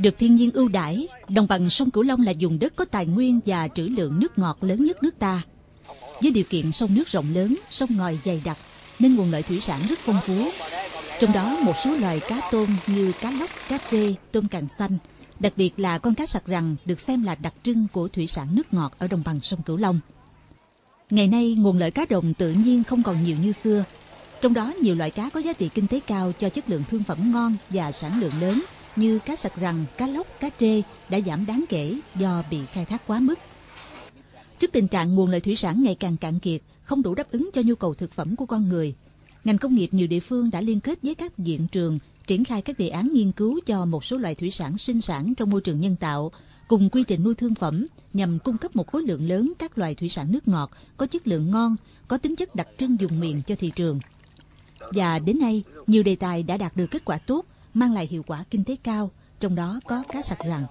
Được thiên nhiên ưu đãi, đồng bằng sông Cửu Long là vùng đất có tài nguyên và trữ lượng nước ngọt lớn nhất nước ta. Với điều kiện sông nước rộng lớn, sông ngòi dày đặc, nên nguồn lợi thủy sản rất phong phú. Trong đó một số loài cá tôm như cá lóc, cá trê, tôm càng xanh, đặc biệt là con cá sặc rằn được xem là đặc trưng của thủy sản nước ngọt ở đồng bằng sông Cửu Long. Ngày nay, nguồn lợi cá đồng tự nhiên không còn nhiều như xưa. Trong đó nhiều loại cá có giá trị kinh tế cao cho chất lượng thương phẩm ngon và sản lượng lớn như cá sặc rằn, cá lóc, cá trê đã giảm đáng kể do bị khai thác quá mức. Trước tình trạng nguồn lợi thủy sản ngày càng cạn kiệt, không đủ đáp ứng cho nhu cầu thực phẩm của con người, ngành công nghiệp nhiều địa phương đã liên kết với các viện trường triển khai các đề án nghiên cứu cho một số loại thủy sản sinh sản trong môi trường nhân tạo cùng quy trình nuôi thương phẩm nhằm cung cấp một khối lượng lớn các loài thủy sản nước ngọt có chất lượng ngon, có tính chất đặc trưng vùng miền cho thị trường. Và đến nay, nhiều đề tài đã đạt được kết quả tốt, mang lại hiệu quả kinh tế cao, trong đó có cá sặc rằn.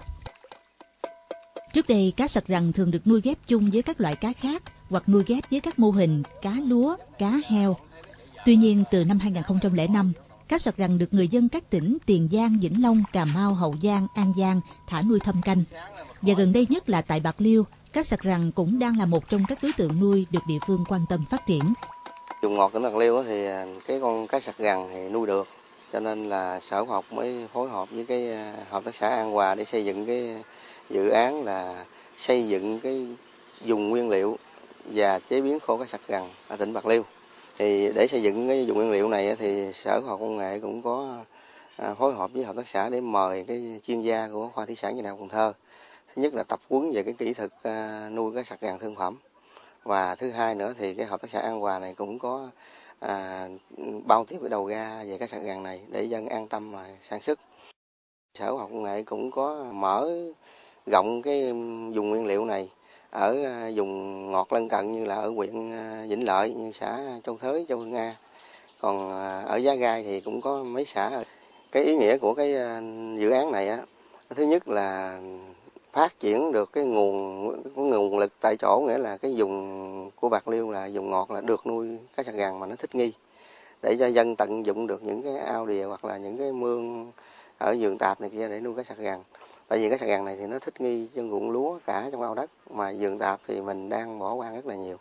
Trước đây, cá sặc rằn thường được nuôi ghép chung với các loại cá khác hoặc nuôi ghép với các mô hình cá lúa, cá heo. Tuy nhiên, từ năm 2005, cá sặc rằn được người dân các tỉnh Tiền Giang, Vĩnh Long, Cà Mau, Hậu Giang, An Giang thả nuôi thâm canh. Và gần đây nhất là tại Bạc Liêu, cá sặc rằn cũng đang là một trong các đối tượng nuôi được địa phương quan tâm phát triển. Vùng ngọt tỉnh Bạc Liêu thì cái con cá sặc rằn thì nuôi được, cho nên là Sở Khoa học mới phối hợp với cái hợp tác xã An Hòa để xây dựng cái dự án là xây dựng cái vùng nguyên liệu và chế biến khô cá sặc rằn ở tỉnh Bạc Liêu. Thì để xây dựng cái vùng nguyên liệu này thì Sở Khoa học Công nghệ cũng có phối hợp với hợp tác xã để mời cái chuyên gia của khoa thủy sản Đại học Cần Thơ. Thứ nhất là tập huấn về cái kỹ thuật nuôi cá sặc rằn thương phẩm. Và thứ hai nữa thì cái hợp tác xã An Hòa này cũng có bao tiếp cái đầu ra về cá sặc rằn này để dân an tâm mà sản xuất. Sở Khoa học Công nghệ cũng có mở rộng cái vùng nguyên liệu này ở vùng ngọt lân cận như là ở huyện Vĩnh Lợi, như xã Châu Thới, Châu Hưng A. Còn ở Giá Rai thì cũng có mấy xã. Cái ý nghĩa của cái dự án này á, thứ nhất là phát triển được cái nguồn lực tại chỗ, nghĩa là cái vùng của Bạc Liêu là vùng ngọt là được nuôi cá sặc rằn mà nó thích nghi, để cho dân tận dụng được những cái ao đìa hoặc là những cái mương ở vườn tạp này kia để nuôi cá sặc rằn. Tại vì cá sặc rằn này thì nó thích nghi trong ruộng lúa cả trong ao đất, mà vườn tạp thì mình đang bỏ qua rất là nhiều.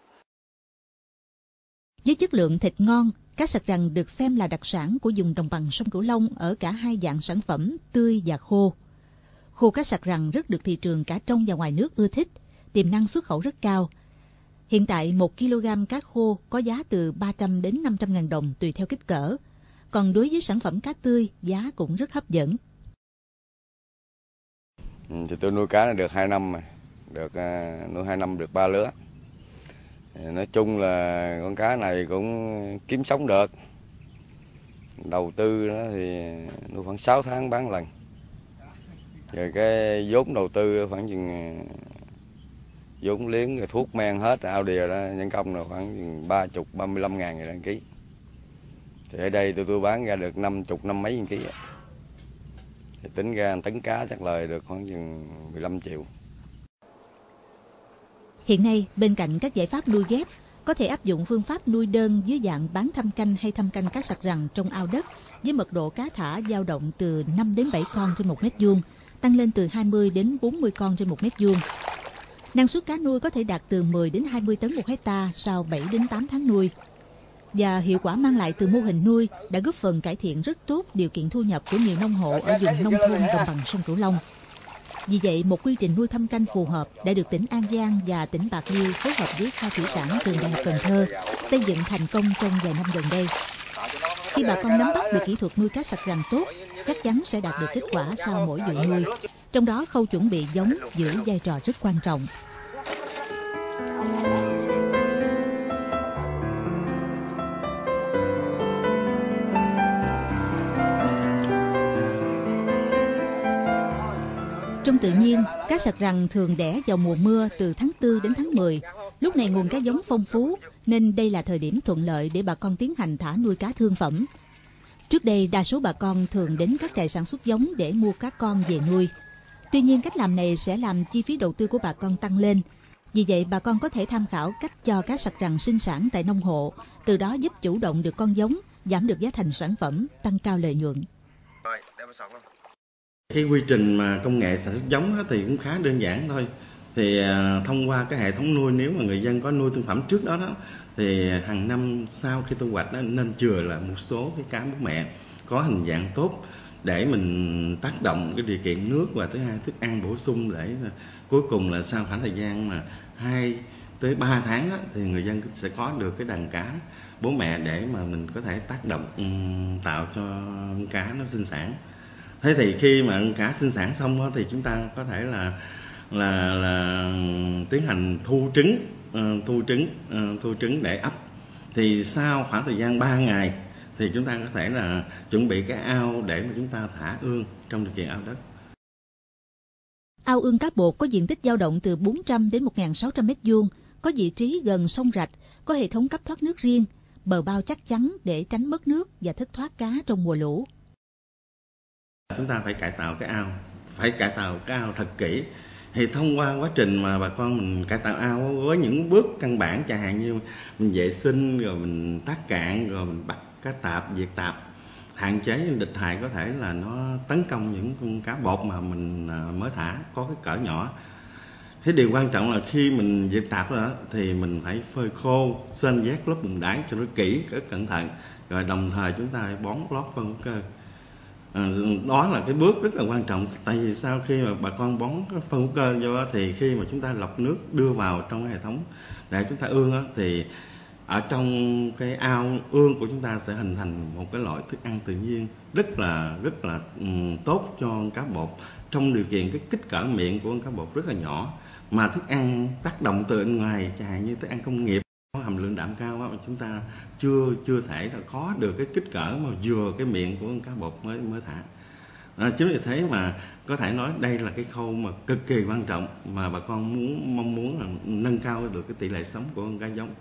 Với chất lượng thịt ngon, cá sặc rằn được xem là đặc sản của vùng đồng bằng sông Cửu Long ở cả hai dạng sản phẩm tươi và khô. Khô cá sặc rằn rất được thị trường cả trong và ngoài nước ưa thích, tiềm năng xuất khẩu rất cao. Hiện tại 1 kg cá khô có giá từ 300 đến 500 ngàn đồng tùy theo kích cỡ. Còn đối với sản phẩm cá tươi, giá cũng rất hấp dẫn. Thì tôi nuôi cá được 2 năm rồi, nuôi 2 năm được 3 lứa. Nói chung là con cá này cũng kiếm sống được. Đầu tư đó thì nuôi khoảng 6 tháng bán lần. Rồi cái vốn đầu tư khoảng chừng vốn liếng rồi thuốc men hết ao đìa đó, nhân công là khoảng 35 ngàn người đăng ký. Thì ở đây tôi bán ra được 50 mấy ký. Thì tính ra tấn cá chắc lời được khoảng chừng 15 triệu. Hiện nay, bên cạnh các giải pháp nuôi ghép, có thể áp dụng phương pháp nuôi đơn dưới dạng bán thâm canh hay thâm canh cá sặc rằn trong ao đất với mật độ cá thả dao động từ 5 đến 7 con trên 1 mét vuông, tăng lên từ 20 đến 40 con trên 1 mét vuông. Năng suất cá nuôi có thể đạt từ 10 đến 20 tấn một hectare sau 7 đến 8 tháng nuôi. Và hiệu quả mang lại từ mô hình nuôi đã góp phần cải thiện rất tốt điều kiện thu nhập của nhiều nông hộ ở vùng nông thôn đồng bằng sông Cửu Long. Vì vậy, một quy trình nuôi thâm canh phù hợp đã được tỉnh An Giang và tỉnh Bạc Liêu phối hợp với khoa thủy sản trường Đại học Cần Thơ xây dựng thành công trong vài năm gần đây. Khi bà con nắm bắt được kỹ thuật nuôi cá sặc rằn tốt, chắc chắn sẽ đạt được kết quả sau mỗi vụ nuôi. Trong đó khâu chuẩn bị giống giữ vai trò rất quan trọng. Trong tự nhiên, cá sặc rằn thường đẻ vào mùa mưa từ tháng 4 đến tháng 10. Lúc này nguồn cá giống phong phú, nên đây là thời điểm thuận lợi để bà con tiến hành thả nuôi cá thương phẩm. Trước đây, đa số bà con thường đến các trại sản xuất giống để mua cá con về nuôi. Tuy nhiên, cách làm này sẽ làm chi phí đầu tư của bà con tăng lên. Vì vậy, bà con có thể tham khảo cách cho cá sặc rằn sinh sản tại nông hộ, từ đó giúp chủ động được con giống, giảm được giá thành sản phẩm, tăng cao lợi nhuận. Cái quy trình mà công nghệ sản xuất giống thì cũng khá đơn giản thôi. Thì thông qua cái hệ thống nuôi, nếu mà người dân có nuôi thương phẩm trước đó thì hàng năm sau khi thu hoạch nên chừa lại một số cái cá bố mẹ có hình dạng tốt để mình tác động cái điều kiện nước, và thứ hai thức ăn bổ sung, để cuối cùng là sau khoảng thời gian mà 2 tới 3 tháng thì người dân sẽ có được cái đàn cá bố mẹ để mà mình có thể tác động tạo cho con cá nó sinh sản. Thế thì khi mà con cá sinh sản xong thì chúng ta có thể là tiến hành thu trứng để ấp. Thì sau khoảng thời gian 3 ngày thì chúng ta có thể là chuẩn bị cái ao để mà chúng ta thả ương trong điều kiện ao đất. Ao ương cá bột có diện tích dao động từ 400 đến 1.600 m², có vị trí gần sông rạch, có hệ thống cấp thoát nước riêng, bờ bao chắc chắn để tránh mất nước và thất thoát cá trong mùa lũ. Chúng ta phải cải tạo cái ao thật kỹ. Thì thông qua quá trình mà bà con mình cải tạo ao với những bước căn bản, chẳng hạn như mình vệ sinh, rồi mình tát cạn, rồi mình bắt cá tạp, diệt tạp, hạn chế địch hại có thể là nó tấn công những con cá bột mà mình mới thả có cái cỡ nhỏ. Thế điều quan trọng là khi mình diệt tạp đó thì mình phải phơi khô, sên vét lớp bùn đáy cho nó kỹ, rất cẩn thận, rồi đồng thời chúng ta phải bón lót phân hữu cơ. Đó là cái bước rất là quan trọng. Tại vì sau khi mà bà con bón phân hữu cơ vô thì khi mà chúng ta lọc nước đưa vào trong cái hệ thống để chúng ta ương thì ở trong cái ao ương của chúng ta sẽ hình thành một cái loại thức ăn tự nhiên rất là tốt cho con cá bột, trong điều kiện cái kích cỡ miệng của con cá bột rất là nhỏ, mà thức ăn tác động từ bên ngoài, chẳng hạn như thức ăn công nghiệp có hàm lượng đạm cao mà chúng ta chưa thể là có được cái kích cỡ mà vừa cái miệng của con cá bột mới thả. Chính vì thế mà có thể nói đây là cái khâu mà cực kỳ quan trọng mà bà con mong muốn là nâng cao được cái tỷ lệ sống của con cá giống.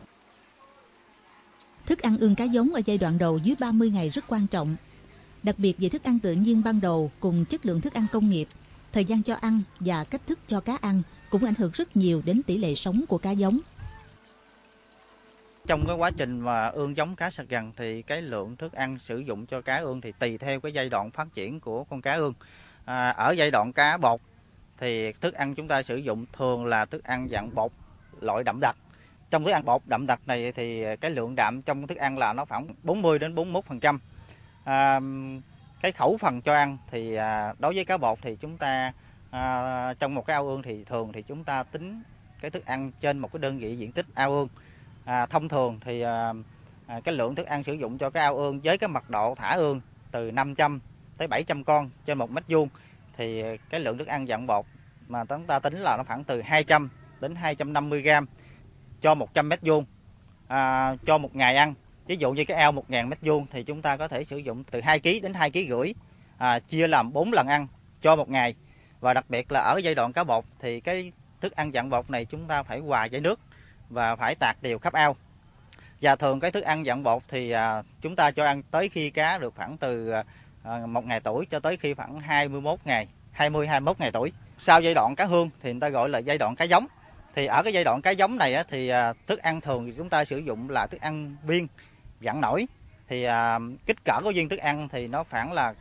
Thức ăn ương cá giống ở giai đoạn đầu dưới 30 ngày rất quan trọng. Đặc biệt về thức ăn tự nhiên ban đầu cùng chất lượng thức ăn công nghiệp, thời gian cho ăn và cách thức cho cá ăn cũng ảnh hưởng rất nhiều đến tỷ lệ sống của cá giống. Trong cái quá trình mà ương giống cá sặc gằn thì cái lượng thức ăn sử dụng cho cá ương thì tùy theo cái giai đoạn phát triển của con cá ương. Ở giai đoạn cá bột thì thức ăn chúng ta sử dụng thường là thức ăn dạng bột loại đậm đặc. Trong thức ăn bột đậm đặc này thì cái lượng đạm trong thức ăn là nó khoảng 40 đến 41%. Cái khẩu phần cho ăn thì đối với cá bột thì chúng ta trong một cái ao ương thì thường thì chúng ta tính cái thức ăn trên một cái đơn vị diện tích ao ương. Thông thường thì cái lượng thức ăn sử dụng cho cái ao ương với cái mật độ thả ương từ 500 tới 700 con trên 1 mét vuông thì cái lượng thức ăn dạng bột mà chúng ta tính là nó khoảng từ 200 đến 250 gram cho 100 mét vuông cho một ngày ăn. Ví dụ như cái ao 1.000 mét vuông thì chúng ta có thể sử dụng từ 2 kg đến 2,5 kg, chia làm 4 lần ăn cho một ngày. Và đặc biệt là ở giai đoạn cá bột thì cái thức ăn dạng bột này chúng ta phải hòa với nước và phải tạt đều khắp ao. Và thường cái thức ăn dạng bột thì chúng ta cho ăn tới khi cá được khoảng từ 1 ngày tuổi cho tới khi khoảng 21 ngày tuổi. Sau giai đoạn cá hương thì người ta gọi là giai đoạn cá giống. Thì ở cái giai đoạn cá giống này thì thức ăn thường thì chúng ta sử dụng là thức ăn viên dặn nổi. Thì kích cỡ của viên thức ăn thì nó khoảng là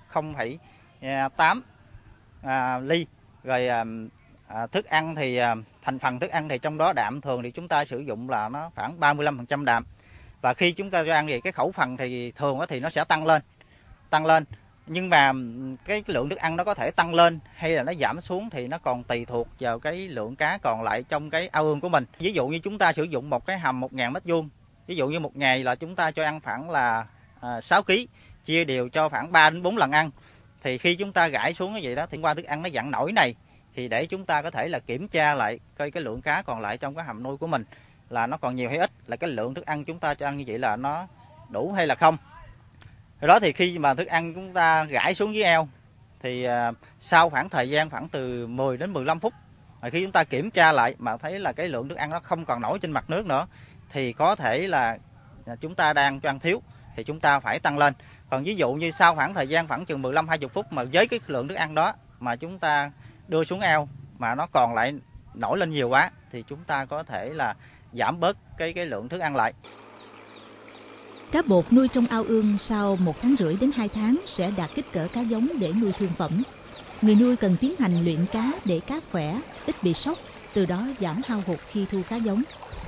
0,8 ly. Rồi thức ăn thì thành phần thức ăn thì trong đó đạm thường thì chúng ta sử dụng là nó khoảng 35% đạm. Và khi chúng ta cho ăn thì cái khẩu phần thì thường thì nó sẽ tăng lên. Nhưng mà cái lượng thức ăn nó có thể tăng lên hay là nó giảm xuống thì nó còn tùy thuộc vào cái lượng cá còn lại trong cái ao ương của mình. Ví dụ như chúng ta sử dụng một cái hầm 1.000 mét vuông, ví dụ như một ngày là chúng ta cho ăn khoảng là 6 kg, chia đều cho khoảng 3 đến 4 lần ăn. Thì khi chúng ta gãi xuống như vậy đó thì qua thức ăn nó dặn nổi này thì để chúng ta có thể là kiểm tra lại coi cái lượng cá còn lại trong cái hầm nuôi của mình là nó còn nhiều hay ít, là cái lượng thức ăn chúng ta cho ăn như vậy là nó đủ hay là không. Rồi đó thì khi mà thức ăn chúng ta rải xuống dưới ao thì sau khoảng thời gian khoảng từ 10 đến 15 phút khi chúng ta kiểm tra lại mà thấy là cái lượng thức ăn nó không còn nổi trên mặt nước nữa thì có thể là chúng ta đang cho ăn thiếu thì chúng ta phải tăng lên. Còn ví dụ như sau khoảng thời gian khoảng chừng 15-20 phút mà với cái lượng thức ăn đó mà chúng ta đưa xuống ao mà nó còn lại nổi lên nhiều quá thì chúng ta có thể là giảm bớt cái lượng thức ăn lại. Cá bột nuôi trong ao ương sau 1,5 tháng đến 2 tháng sẽ đạt kích cỡ cá giống để nuôi thương phẩm. người nuôi cần tiến hành luyện cá để cá khỏe, ít bị sốc, từ đó giảm hao hụt khi thu cá giống.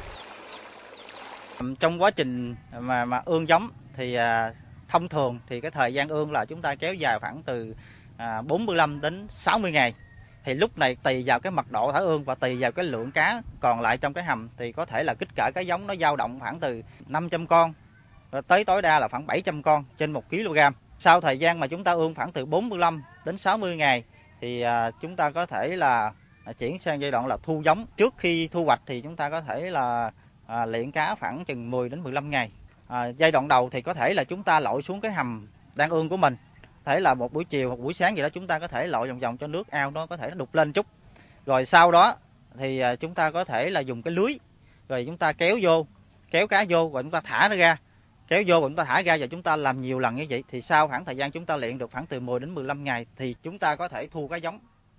Trong quá trình mà ương giống thì thông thường thì cái thời gian ương là chúng ta kéo dài khoảng từ 45 đến 60 ngày. Thì lúc này tùy vào cái mật độ thả ương và tùy vào cái lượng cá còn lại trong cái hầm thì có thể là kích cỡ cá giống nó dao động khoảng từ 500 con tới tối đa là khoảng 700 con trên 1 kg. Sau thời gian mà chúng ta ương khoảng từ 45 đến 60 ngày thì chúng ta có thể là chuyển sang giai đoạn là thu giống. Trước khi thu hoạch thì chúng ta có thể là luyện cá khoảng chừng 10 đến 15 ngày. Giai đoạn đầu thì có thể là chúng ta lội xuống cái hầm đang ương của mình. Thể là một buổi chiều hoặc buổi sáng gì đó chúng ta có thể lội vòng vòng cho nước ao nó có thể nó đục lên chút. Rồi sau đó thì chúng ta có thể là dùng cái lưới rồi chúng ta kéo cá vô rồi chúng ta thả nó ra. Kéo vô rồi chúng ta thả ra và chúng ta làm nhiều lần như vậy thì sau khoảng thời gian chúng ta luyện được khoảng từ 10 đến 15 ngày thì chúng ta có thể thu cá giống.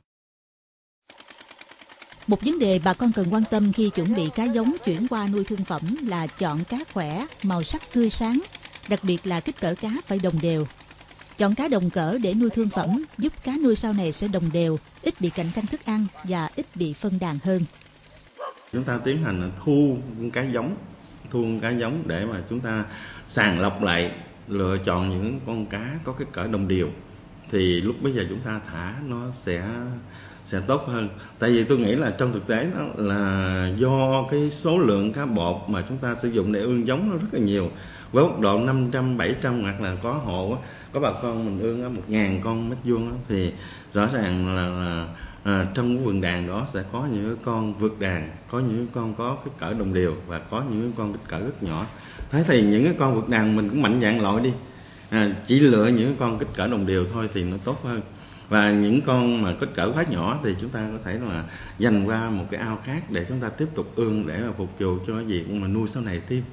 Một vấn đề bà con cần quan tâm khi chuẩn bị cá giống chuyển qua nuôi thương phẩm là chọn cá khỏe, màu sắc tươi sáng, đặc biệt là kích cỡ cá phải đồng đều. Chọn cá đồng cỡ để nuôi thương phẩm giúp cá nuôi sau này sẽ đồng đều, ít bị cạnh tranh thức ăn và ít bị phân đàn hơn. Chúng ta tiến hành thu cá giống để mà chúng ta sàng lọc lại, lựa chọn những con cá có kích cỡ đồng đều. Thì lúc bây giờ chúng ta thả nó sẽ tốt hơn. Tại vì tôi nghĩ là trong thực tế đó là do cái số lượng cá bột mà chúng ta sử dụng để ương giống nó rất là nhiều. Với mức độ 500, 700 hoặc là có hộ có bà con mình ương ở 1000 con mét vuông thì rõ ràng là trong cái vườn đàn đó sẽ có những con vượt đàn, có những con có kích cỡ đồng đều và có những con kích cỡ rất nhỏ. Thế thì những cái con vượt đàn mình cũng mạnh dạn loại đi, chỉ lựa những con kích cỡ đồng đều thôi thì nó tốt hơn. Và những con mà kích cỡ quá nhỏ thì chúng ta có thể là dành qua một cái ao khác để chúng ta tiếp tục ương để mà phục vụ cho việc mà nuôi sau này thêm.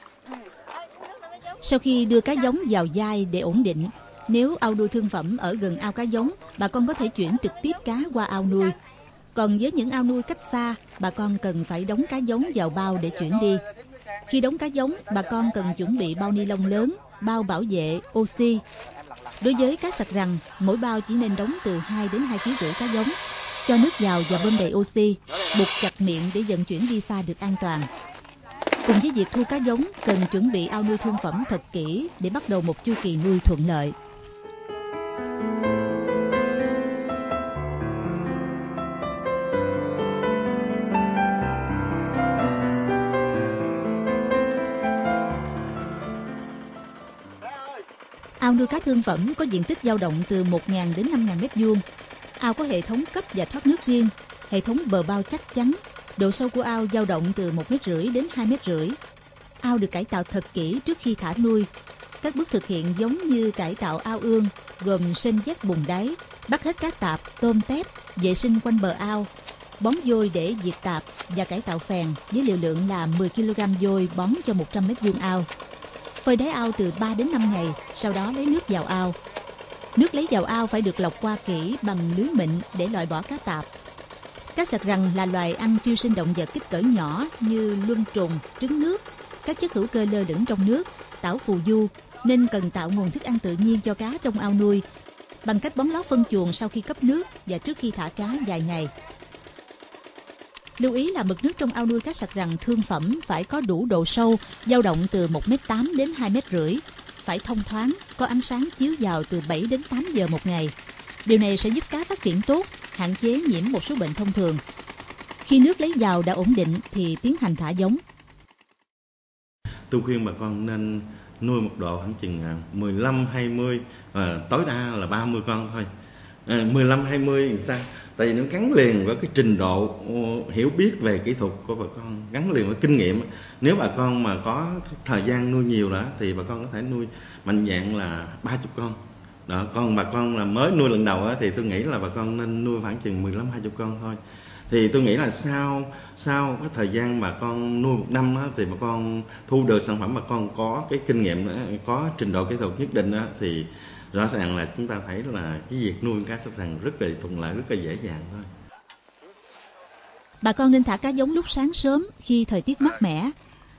Sau khi đưa cá giống vào giai để ổn định, nếu ao nuôi thương phẩm ở gần ao cá giống, bà con có thể chuyển trực tiếp cá qua ao nuôi. Còn với những ao nuôi cách xa, bà con cần phải đóng cá giống vào bao để chuyển đi. Khi đóng cá giống, bà con cần chuẩn bị bao ni lông lớn, bao bảo vệ, oxy. Đối với cá sặc rằn, mỗi bao chỉ nên đóng từ 2 đến 2,5 kg cá giống. Cho nước vào và bơm đầy oxy, buộc chặt miệng để vận chuyển đi xa được an toàn. Cùng với việc thu cá giống, cần chuẩn bị ao nuôi thương phẩm thật kỹ để bắt đầu một chu kỳ nuôi thuận lợi. Ao nuôi cá thương phẩm có diện tích dao động từ 1.000 đến 5.000 m². Ao có hệ thống cấp và thoát nước riêng, hệ thống bờ bao chắc chắn. Độ sâu của ao dao động từ 1,5 m đến 2,5 m. Ao được cải tạo thật kỹ trước khi thả nuôi. Các bước thực hiện giống như cải tạo ao ương, gồm sên vét bùn đáy, bắt hết cá tạp, tôm tép, vệ sinh quanh bờ ao, bón vôi để diệt tạp và cải tạo phèn với liều lượng là 10 kg vôi bón cho 100 m² ao. Phơi đáy ao từ 3 đến 5 ngày, sau đó lấy nước vào ao. Nước lấy vào ao phải được lọc qua kỹ bằng lưới mịn để loại bỏ cá tạp. Cá sặc rằn là loài ăn phiêu sinh động vật kích cỡ nhỏ như luân trùng, trứng nước, các chất hữu cơ lơ lửng trong nước, tảo phù du, nên cần tạo nguồn thức ăn tự nhiên cho cá trong ao nuôi bằng cách bón lót phân chuồng sau khi cấp nước và trước khi thả cá vài ngày. Lưu ý là mực nước trong ao nuôi cá sặc rằn thương phẩm phải có đủ độ sâu, dao động từ 1,8 m đến 2,5 m, phải thông thoáng, có ánh sáng chiếu vào từ 7 đến 8 giờ một ngày. Điều này sẽ giúp cá phát triển tốt, hạn chế nhiễm một số bệnh thông thường. Khi nước lấy vào đã ổn định thì tiến hành thả giống. Tôi khuyên bà con nên nuôi một độ khoảng chừng 15-20, tối đa là 30 con thôi. 15-20 thì sao? Tại vì nó gắn liền với cái trình độ hiểu biết về kỹ thuật của bà con, gắn liền với kinh nghiệm. Nếu bà con mà có thời gian nuôi nhiều đó thì bà con có thể nuôi mạnh dạng là 30 con. Đó, còn bà con là mới nuôi lần đầu đó, thì tôi nghĩ là bà con nên nuôi khoảng chừng 15-20 con thôi. Thì tôi nghĩ là sau cái thời gian bà con nuôi một năm đó, thì bà con thu được sản phẩm, bà con có cái kinh nghiệm đó, có trình độ kỹ thuật nhất định đó, thì rõ ràng là chúng ta thấy là cái việc nuôi cá sặc rằn rất là thuận lợi, rất là dễ dàng thôi. Bà con nên thả cá giống lúc sáng sớm khi thời tiết mát mẻ.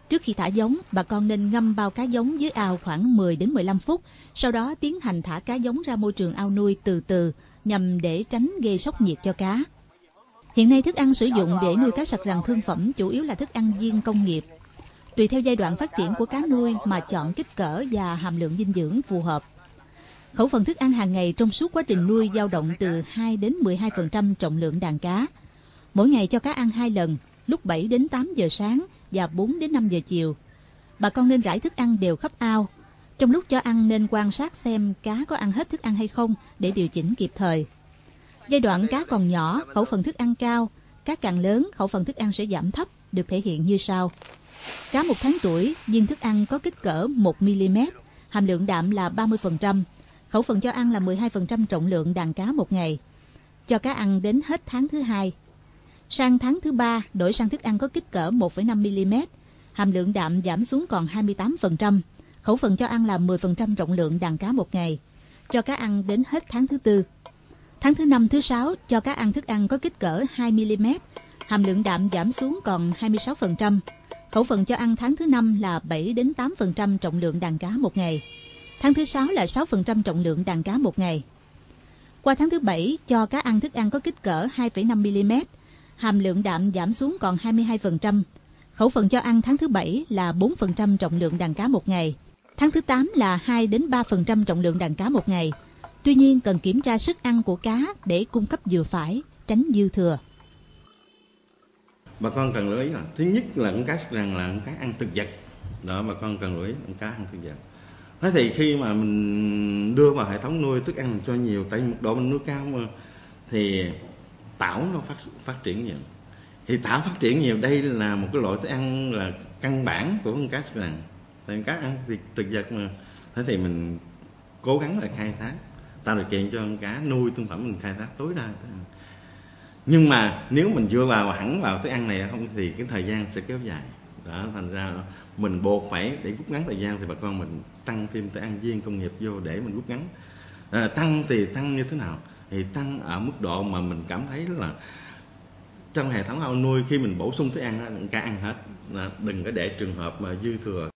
Trước khi thả giống, bà con nên ngâm bao cá giống dưới ao khoảng 10 đến 15 phút, sau đó tiến hành thả cá giống ra môi trường ao nuôi từ từ nhằm để tránh gây sốc nhiệt cho cá. Hiện nay thức ăn sử dụng để nuôi cá sặc rằn thương phẩm chủ yếu là thức ăn viên công nghiệp. Tùy theo giai đoạn phát triển của cá nuôi mà chọn kích cỡ và hàm lượng dinh dưỡng phù hợp. Khẩu phần thức ăn hàng ngày trong suốt quá trình nuôi dao động từ 2 đến 12% trọng lượng đàn cá. Mỗi ngày cho cá ăn 2 lần, lúc 7 đến 8 giờ sáng và 4 đến 5 giờ chiều. Bà con nên rải thức ăn đều khắp ao. Trong lúc cho ăn nên quan sát xem cá có ăn hết thức ăn hay không để điều chỉnh kịp thời. Giai đoạn cá còn nhỏ, khẩu phần thức ăn cao, cá càng lớn, khẩu phần thức ăn sẽ giảm thấp, được thể hiện như sau. Cá 1 tháng tuổi, viên thức ăn có kích cỡ 1 mm, hàm lượng đạm là 30%, khẩu phần cho ăn là 12% trọng lượng đàn cá một ngày. Cho cá ăn đến hết tháng thứ 2. Sang tháng thứ 3, đổi sang thức ăn có kích cỡ 1,5 mm, hàm lượng đạm giảm xuống còn 28%, khẩu phần cho ăn là 10% trọng lượng đàn cá một ngày. Cho cá ăn đến hết tháng thứ 4. Tháng thứ 5, thứ 6 cho cá ăn thức ăn có kích cỡ 2 mm, hàm lượng đạm giảm xuống còn 26%. Khẩu phần cho ăn tháng thứ 5 là 7 đến 8% trọng lượng đàn cá một ngày. Tháng thứ 6 là 6% trọng lượng đàn cá một ngày. Qua tháng thứ 7 cho cá ăn thức ăn có kích cỡ 2,5 mm, hàm lượng đạm giảm xuống còn 22%. Khẩu phần cho ăn tháng thứ 7 là 4% trọng lượng đàn cá một ngày. Tháng thứ 8 là 2 đến 3% trọng lượng đàn cá một ngày. Tuy nhiên cần kiểm tra sức ăn của cá để cung cấp vừa phải, tránh dư thừa. Bà con cần lưu ý là thứ nhất là con cá sặc rằn là con cá ăn thực vật. Đó, bà con cần lưu ý con cá ăn thực vật. Thế thì khi mà mình đưa vào hệ thống nuôi thức ăn cho nhiều, tại mật độ mình nuôi cao mà, thì tảo nó phát triển nhiều. Thì tảo phát triển nhiều, đây là một cái loại thức ăn là căn bản của con cá sặc rằn. Tại cá ăn thực vật mà. Thế thì mình cố gắng là khai thác, tạo điều kiện cho con cá nuôi thương phẩm mình khai thác tối đa. Nhưng mà nếu mình dựa vào hẳn vào thức ăn này không thì cái thời gian sẽ kéo dài. Đó, thành ra mình buộc phải để rút ngắn thời gian thì bà con mình tăng thêm thức ăn viên công nghiệp vô để mình rút ngắn. Tăng thì tăng như thế nào? Thì tăng ở mức độ mà mình cảm thấy là trong hệ thống ao nuôi khi mình bổ sung thức ăn cá ăn hết, đừng có để trường hợp mà dư thừa.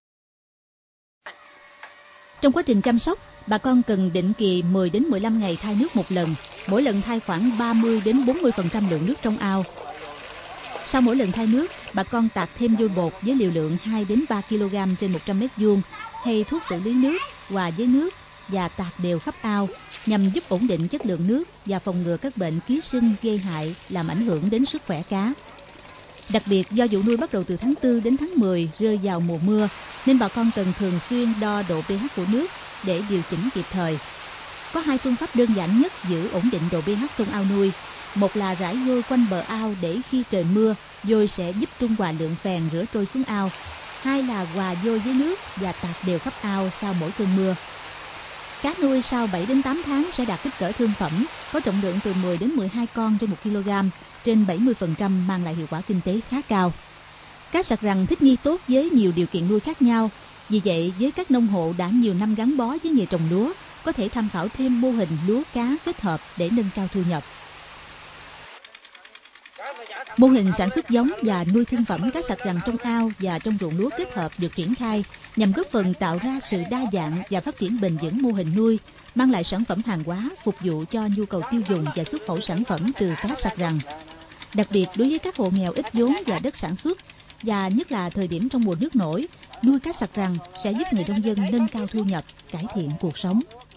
Trong quá trình chăm sóc, bà con cần định kỳ 10 đến 15 ngày thay nước một lần, mỗi lần thay khoảng 30 đến 40% lượng nước trong ao. Sau mỗi lần thay nước, bà con tạt thêm vôi bột với liều lượng 2 đến 3 kg trên 100 m2 hay thuốc xử lý nước hòa với nước và tạt đều khắp ao nhằm giúp ổn định chất lượng nước và phòng ngừa các bệnh ký sinh gây hại làm ảnh hưởng đến sức khỏe cá. Đặc biệt do vụ nuôi bắt đầu từ tháng 4 đến tháng 10 rơi vào mùa mưa nên bà con cần thường xuyên đo độ pH của nước để điều chỉnh kịp thời. Có 2 phương pháp đơn giản nhất giữ ổn định độ pH trong ao nuôi. Một là rải vôi quanh bờ ao để khi trời mưa, vôi sẽ giúp trung hòa lượng phèn rửa trôi xuống ao. 2 là hòa vôi với nước và tạt đều khắp ao sau mỗi cơn mưa. Cá nuôi sau 7 đến 8 tháng sẽ đạt kích cỡ thương phẩm, có trọng lượng từ 10 đến 12 con trên 1 kg, trên 70% mang lại hiệu quả kinh tế khá cao. Cá sặc rằn thích nghi tốt với nhiều điều kiện nuôi khác nhau. Vì vậy, với các nông hộ đã nhiều năm gắn bó với nghề trồng lúa, có thể tham khảo thêm mô hình lúa cá kết hợp để nâng cao thu nhập. Mô hình sản xuất giống và nuôi thương phẩm cá sặc rằn trong ao và trong ruộng lúa kết hợp được triển khai nhằm góp phần tạo ra sự đa dạng và phát triển bền vững mô hình nuôi, mang lại sản phẩm hàng hóa phục vụ cho nhu cầu tiêu dùng và xuất khẩu sản phẩm từ cá sặc rằn. Đặc biệt đối với các hộ nghèo ít vốn và đất sản xuất, và nhất là thời điểm trong mùa nước nổi, nuôi cá sặc rằn sẽ giúp người nông dân nâng cao thu nhập, cải thiện cuộc sống.